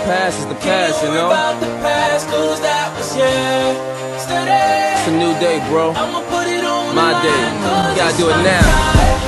past is the past, you know? About the past, 'cause that was yesterday. It's a new day, bro. I'ma put it on My the day. line, 'cause You gotta it's do it my now. time.